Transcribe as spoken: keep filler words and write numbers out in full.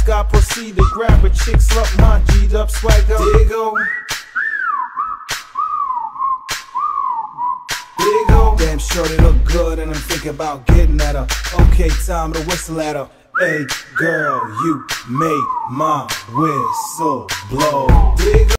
mask, I proceed to grab a chick, slut my G'd up swagger. Diggo. Diggo. Damn shorty look good and I'm thinking about getting at her. Okay, time to whistle at her. Hey girl, you made my whistle blow. Diggo.